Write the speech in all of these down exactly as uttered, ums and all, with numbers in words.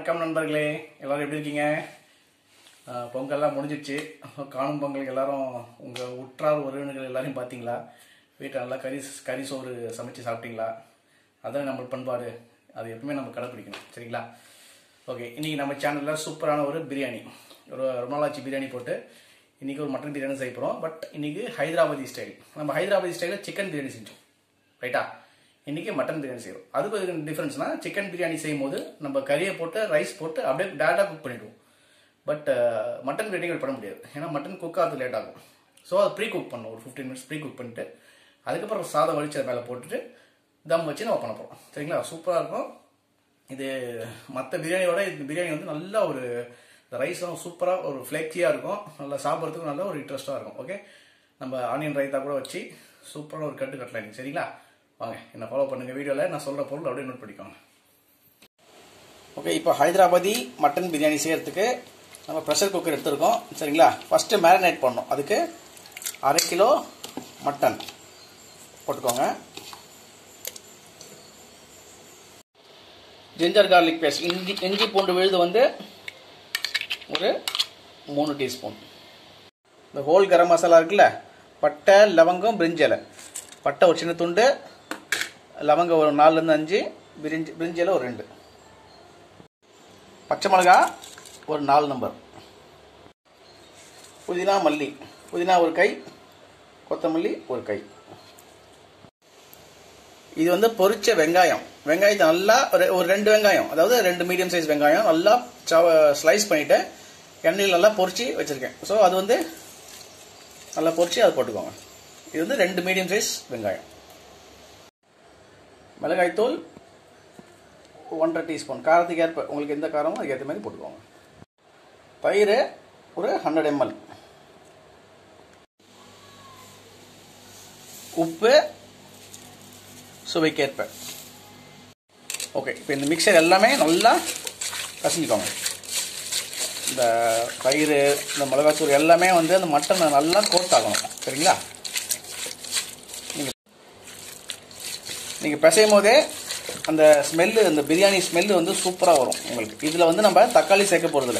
வணக்கம் நண்பர்களே, எல்லாரும் எப்படி இருக்கீங்க? பொங்கல்லாம் முடிஞ்சிடுச்சு. காணும் பொங்கலுக்கு எல்லாரும் உங்கள் உற்றார் உறவினர்கள் எல்லாரையும் பார்த்தீங்களா? வீட்டில் நல்லா கறி கறி சோறு சமைச்சு சாப்பிட்டீங்களா? அதான் நம்ம பண்பாடு, அது எப்பவுமே நம்ம கடைப்பிடிக்கணும். சரிங்களா? ஓகே, இன்றைக்கி நம்ம சேனலில் சூப்பரான ஒரு பிரியாணி, ஒரு ரொம்ப நாளாச்சு பிரியாணி போட்டு இன்றைக்கி ஒரு மட்டன் பிரியாணி செய்ய போகிறோம். பட் இன்றைக்கி ஹைதராபாதி ஸ்டைல், நம்ம ஹைதராபாதி ஸ்டைலில் சிக்கன் பிரியாணி செஞ்சோம். ரைட்டா? இன்றைக்கி மட்டன் பிரியாணி செய்கிறோம். அதுக்கு ஒரு டிஃப்ரென்ஸ்னா, சிக்கன் பிரியாணி செய்யும் போது நம்ம கறியை போட்டு ரைஸ் போட்டு அப்படியே டேரெக்டாக குக் பண்ணிவிடுவோம். பட் மட்டன் பிரியாணி பண்ண முடியாது, ஏன்னா மட்டன் குக் ஆகிறது லேட் ஆகும். ஸோ அதை ப்ரீ குக் பண்ணணும், ஒரு ஃபிஃப்டீன் மினிட்ஸ் ப்ரீ குக் பண்ணிட்டு அதுக்கப்புறம் சாதம் வடிச்சு அதை மேலே போட்டுட்டு தம் வச்சு நம்ம பண்ண போகிறோம். சரிங்களா? சூப்பராக இருக்கும் இது. மற்ற பிரியாணியோட இந்த பிரியாணி வந்து நல்லா ஒரு ரைஸும் சூப்பராக ஒரு ஃப்ளேக்கியாக இருக்கும், நல்லா சாப்பிட்றதுக்கும் நல்லா ஒரு இன்ட்ரெஸ்ட்டாக இருக்கும். ஓகே, நம்ம ஆனியன் ரைத்தா கூட வச்சு சூப்பராக ஒரு கட்டு கட்டலாம். சரிங்களா? வாங்க, என்ன ஃபாலோ பண்ணுங்கள். வீடியோவில் நான் சொல்கிற பொருள் அப்படியே நோட் பண்ணிக்கோங்க. ஓகே, இப்போ ஹைதராபாதி மட்டன் பிரியாணி செய்கிறதுக்கு நம்ம ப்ரெஷர் குக்கர் எடுத்துருக்கோம். சரிங்களா? ஃபஸ்ட்டு மேரினேட் பண்ணணும். அதுக்கு அரை கிலோ மட்டன் போட்டுக்கோங்க. ஜிஞ்சர் கார்லிக் பேஸ்ட், இஞ்சி இஞ்சி பூண்டு விழுது வந்து ஒரு மூணு டீஸ்பூன். இந்த ஹோல் கரம் மசாலா இருக்குல்ல, பட்டை லவங்கம் பிரிஞ்சி இலை. பட்டை ஒரு சின்ன துண்டு, லவங்கம் ஒரு நாலுலேருந்து அஞ்சு, பிரிஞ்சி பிரிஞ்சி இலை ஒரு ரெண்டு, பச்சை மிளகா ஒரு நாலு நம்பர், புதினா மல்லி, புதினா ஒரு கை, கொத்தமல்லி ஒரு கை. இது வந்து பொரிச்ச வெங்காயம். வெங்காயத்தை நல்லா ஒரு ஒரு ரெண்டு வெங்காயம், அதாவது ரெண்டு மீடியம் சைஸ் வெங்காயம் நல்லா ஸ்லைஸ் பண்ணிவிட்டு எண்ணெயில் நல்லா பொரிச்சு வச்சுருக்கேன். ஸோ அது வந்து நல்லா பொரிச்சு அதை போட்டுக்கோங்க. இது வந்து ரெண்டு மீடியம் சைஸ் வெங்காயம். மிளகாய்த்தூள் ஒன்றரை டீஸ்பூன், காரத்துக்கு ஏற்ப உங்களுக்கு எந்த காரமோ அதுக்கேற்ற மாதிரி போட்டுக்கோங்க. தயிர் ஒரு ஹண்ட்ரட் எம்எல், உப்பு சுவைக்கேற்ப. ஓகே, இப்போ இந்த மிக்சர் எல்லாமே நல்லா கசிஞ்சிக்கோங்க. இந்த தயிர், இந்த மிளகாத்தூள் எல்லாமே வந்து அந்த மட்டனை நல்லா கோட் ஆகணும். சரிங்களா? நீங்கள் நீங்கள் பிசையும் போதே அந்த ஸ்மெல்லு, அந்த பிரியாணி ஸ்மெல்லு வந்து சூப்பராக வரும் உங்களுக்கு. இதில் வந்து நம்ம தக்காளி சேர்க்க போகிறதில்ல.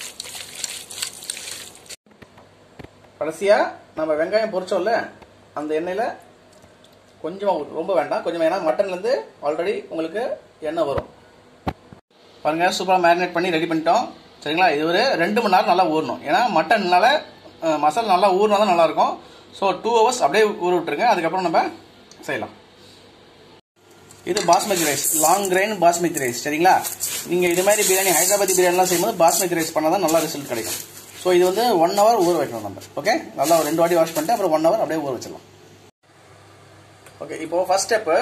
கடைசியாக நம்ம வெங்காயம் பொரிச்சோம்ல, அந்த எண்ணெயில் கொஞ்சமாக, ரொம்ப வேண்டாம், கொஞ்சம், ஏன்னா மட்டன்லேருந்து ஆல்ரெடி உங்களுக்கு எண்ணெய் வரும். பாருங்கள், சூப்பராக மேரினேட் பண்ணி ரெடி பண்ணிட்டோம். சரிங்களா? இது ஒரு ரெண்டு மணி நேரம் நல்லா ஊறணும், ஏன்னா மட்டன்னால மசாலா நல்லா ஊறினா தான் நல்லாயிருக்கும். ஸோ டூ ஹவர்ஸ் அப்படியே ஊற விட்டுருங்க, அதுக்கப்புறம் நம்ம செய்யலாம். இது basmati rice, long grain basmati rice. சரிங்களா? நீங்கள் இது மாதிரி பிரியாணி, ஹைதராபாதி பிரியாணிலாம் செய்யும்போது பாஸ்மதி ரைஸ் பண்ணால் தான் நல்லா ரிசல்ட் கிடைக்கும். ஸோ இது வந்து ஒன் ஹவர் ஊற வைக்கணும் நம்ம. ஓகே, நல்லா ஒரு ரெண்டு வாட்டி வாஷ் பண்ணிட்டு அப்புறம் ஒன் ஹவர் அப்படியே ஊற வச்சிடலாம். ஓகே, இப்போது ஃபர்ஸ்ட் ஸ்டெப்பு,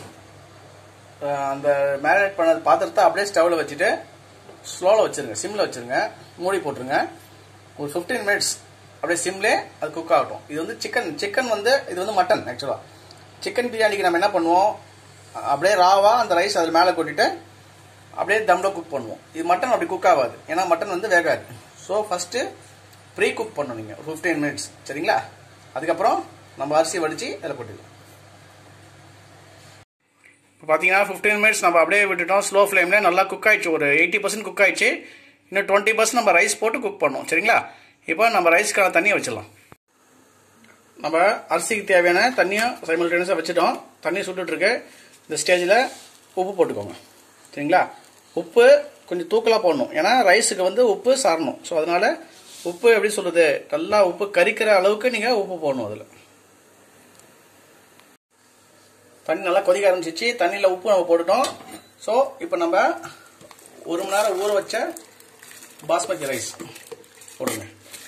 அந்த மேரினேட் பண்ண பாத்திரத்தை அப்படியே ஸ்டவ்வில் வச்சுட்டு ஸ்லோவில் வச்சுருங்க, சிம்மில் வச்சுருங்க, மூடி போட்டுருங்க. ஒரு ஃபிஃப்டீன் மினிட்ஸ் அப்படியே சிம்லே அது குக் ஆகட்டும். இது வந்து சிக்கன் சிக்கன் வந்து இது வந்து மட்டன். ஆக்சுவலாக சிக்கன் பிரியாணிக்கு நம்ம என்ன பண்ணுவோம், அப்படியே ராவா அந்த ரைஸ் அதில் மேலே கொட்டிட்டு அப்படியே தம்ல குக் பண்ணுவோம். இது மட்டன் அப்படி குக் ஆகாது, ஏன்னா மட்டன் வந்து வேகாது. ஸோ ஃபஸ்ட்டு ப்ரீ குக் பண்ணணும் நீங்கள் ஃபிஃப்டீன் மினிட்ஸ். சரிங்களா? அதுக்கப்புறம் நம்ம அரிசி வடித்து அதில் கொட்டிடுவோம். இப்போ பார்த்தீங்கன்னா ஃபிஃப்டீன் மினிட்ஸ் நம்ம அப்படியே விட்டுட்டோம். ஸ்லோ ஃப்ளேமில் நல்லா குக் ஆகிடுச்சு, ஒரு எயிட்டி பர்சன்ட் குக் ஆகிடுச்சு. இன்னும் டுவெண்ட்டி பர்சன்ட் நம்ம ரைஸ் போட்டு குக் பண்ணோம். சரிங்களா? இப்போ நம்ம ரைஸ்க்கான தண்ணியை வச்சிடலாம். நம்ம அரிசிக்கு தேவையான தண்ணியும் சைமல்டேனியஸாக வச்சுட்டோம். தண்ணி சுட்டுட்ருக்கு. இந்த ஸ்டேஜில் உப்பு போட்டுக்கோங்க. சரிங்களா? உப்பு கொஞ்சம் தூக்கலாக போடணும், ஏன்னா ரைஸுக்கு வந்து உப்பு சாரணும். ஸோ அதனால் உப்பு எப்படி சொல்கிறது, நல்லா உப்பு கரிக்கிற அளவுக்கு நீங்கள் உப்பு போடணும். அதில் தண்ணி நல்லா கொதிக்க ஆரம்பிச்சிச்சு. தண்ணியில் உப்பு நம்ம போட்டுட்டோம். ஸோ இப்போ நம்ம ஒரு மணி நேரம் ஊற வச்ச பாஸ்மதி ரைஸ் போடுங்க.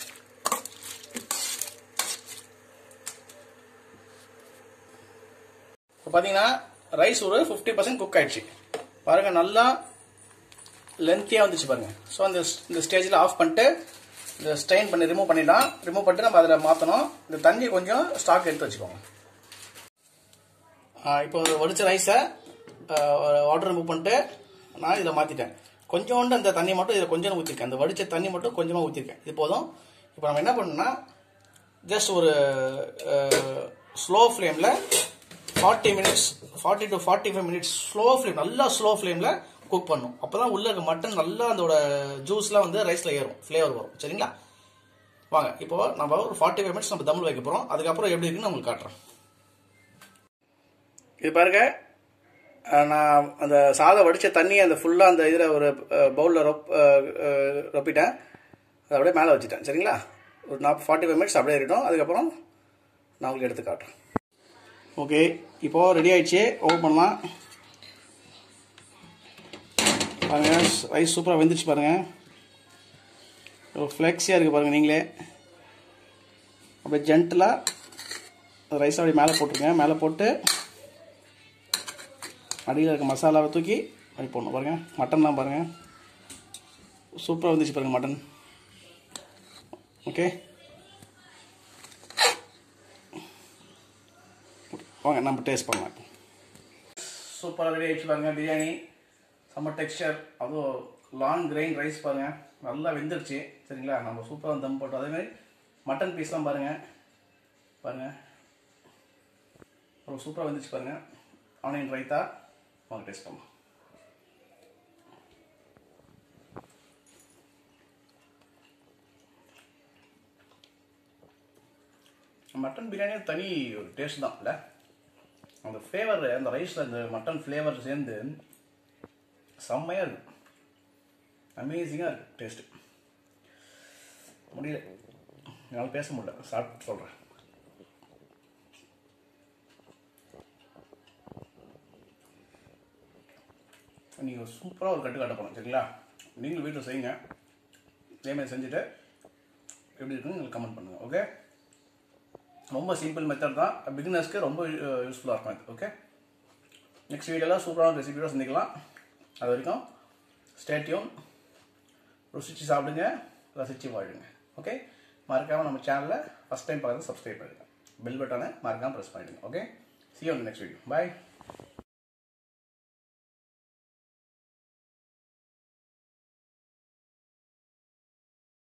இப்போ பார்த்தீங்கன்னா ரைஸ் ஒரு ஃபிஃப்டி பர்சன்ட் குக் ஆயிடுச்சு. பாருங்கள், நல்லா லென்த்தியாக வந்துச்சு பாருங்கள். ஸோ அந்த இந்த ஸ்டேஜில் ஆஃப் பண்ணிட்டு இந்த ஸ்ட்ரெயின் பண்ணி ரிமூவ் பண்ணிடலாம். ரிமூவ் பண்ணிட்டு நம்ம அதில் மாற்றணும். இந்த தண்ணி கொஞ்சம் ஸ்டாக் எடுத்து வச்சுக்கோங்க. இப்போ வடித்த ரைஸை வாட்டர் ரிமூவ் பண்ணிட்டு நான் இதில் மாற்றிட்டேன். கொஞ்சோண்டு அந்த தண்ணி மட்டும் இதில் கொஞ்சம் ஊற்றிருக்கேன். அந்த வடித்த தண்ணி மட்டும் கொஞ்சமாக ஊற்றிருக்கேன். இது போதும். இப்போ நம்ம என்ன பண்ணணும்னா, ஜஸ்ட் ஒரு ஸ்லோ ஃப்ளேமில் forty minutes, forty to forty five minutes slow flame, நல்லா ஸ்லோ ஃப்ளேமில் குக் பண்ணணும். அப்போ தான் உள்ளே இருக்க மட்டன் நல்லா அதோட ஜூஸ்லாம் வந்து ரைஸில் ஏறும், ஃப்ளேவர் வரும். சரிங்களா? வாங்க இப்போ நம்ம ஒரு ஃபார்ட்டி ஃபைவ் மினிட்ஸ் நம்ம தம்மில் வைக்க போகிறோம். அதுக்கப்புறம் எப்படி இருக்குன்னு உங்களுக்கு காட்டுறேன். இது பாருங்க, நான் அந்த சாதம் வடித்த தண்ணியை அந்த ஃபுல்லாக அந்த இதில் ஒரு பவுலில் ரொப் ரொப்பிட்டேன். அதை அப்படியே மேலே வச்சுட்டேன். சரிங்களா? ஒரு நான் ஃபார்ட்டி ஃபைவ் மினிட்ஸ் அப்படியே இருக்கட்டும். அதுக்கப்புறம் நான் உங்களுக்கு எடுத்து காட்டுறேன். ஓகே, இப்போது ரெடி ஆகிடுச்சு. ஓப்பன் பண்ணலாம். பாருங்கள், ரைஸ் சூப்பராக வெந்துருச்சு பாருங்கள். ஒரு ஃப்ளெக்ஸியாக இருக்குது பாருங்கள். நீங்களே அப்படியே ஜென்டலாக ரைஸ் அப்படியே மேலே போட்டுருங்க. மேலே போட்டு அடியில் இருக்க மசாலாவை தூக்கி அப்படி போடணும். பாருங்கள், மட்டன்லாம் பாருங்கள் சூப்பராக வந்துச்சு பாருங்கள் மட்டன். ஓகே, வாங்க நம்ம டேஸ்ட் பண்ணலாம். சூப்பராக ரெடி ஆகிடுச்சு பாருங்கள் பிரியாணி. செம்ம டெக்ஸ்சர், அதுவும் லாங் கிரெயின் ரைஸ் பாருங்கள், நல்லா வெந்துருச்சு. சரிங்களா? நம்ம சூப்பராக தம் போட்டோம். அதேமாதிரி மட்டன் பீஸ்லாம் பாருங்கள் பாருங்கள் அவ்வளோ சூப்பராக வந்துச்சு பாருங்கள். ஆனியன் ரைத்தா வாங்க டேஸ்ட் பண்ணலாம். மட்டன் பிரியாணி தனி ஒரு டேஸ்ட் தான் இல்லை? அந்த ஃப்ளேவர், அந்த ரைஸில் அந்த மட்டன் ஃப்ளேவர் சேர்ந்து செம்மையாக இருக்குது. அமேசிங்காக இருக்குது டேஸ்ட்டு. முடியல, என்னால் பேச முடியல, சாப்பிட்டு சொல்கிறேன். நீங்கள் சூப்பராக ஒரு கட்டு காட்ட போகிறோம். சரிங்களா? நீங்களும் வீட்டில் செய்யுங்க. இதேமாதிரி செஞ்சுட்டு எப்படி இருக்குன்னு எங்களுக்கு கமெண்ட் பண்ணுங்கள். ஓகே, ரொம்ப சிம்பிள் மெத்தட் தான், பிகினர்ஸ்க்கு ரொம்ப யூஸ்ஃபுல்லாக இருக்கும் இது. ஓகே, நெக்ஸ்ட் வீடியோவில் சூப்பரான ரெசிபியோட சந்திக்கலாம். அது வரைக்கும் ஸ்டே டியூன். ருசிச்சு சாப்பிடுங்க, ரசித்து வாழுங்க. ஓகே, மறக்காமல் நம்ம சேனலில் ஃபஸ்ட் டைம் பார்த்து சப்ஸ்கிரைப் பண்ணுங்கள். பெல் பட்டனை மறக்காமல் ப்ரெஸ் பண்ணிவிடுங்க. Okay, see you on the next video. Bye.